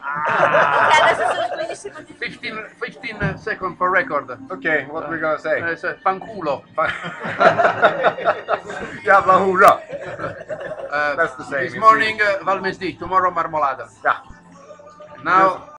Ok, adesso sono 15 secondi. 15 seconds for record. Okay, what we gonna say? Fanculo. Jävla hurra! That's the same. This morning, Valmesdi, tomorrow marmolada. Yeah. Now,